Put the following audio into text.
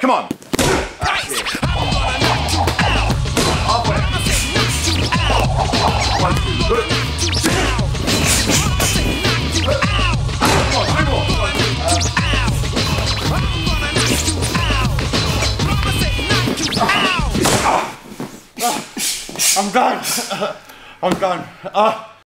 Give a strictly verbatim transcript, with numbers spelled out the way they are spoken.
Come on. That's it. Halfway. One, two, three. Come on, three more. I'm done. I'm done. Uh,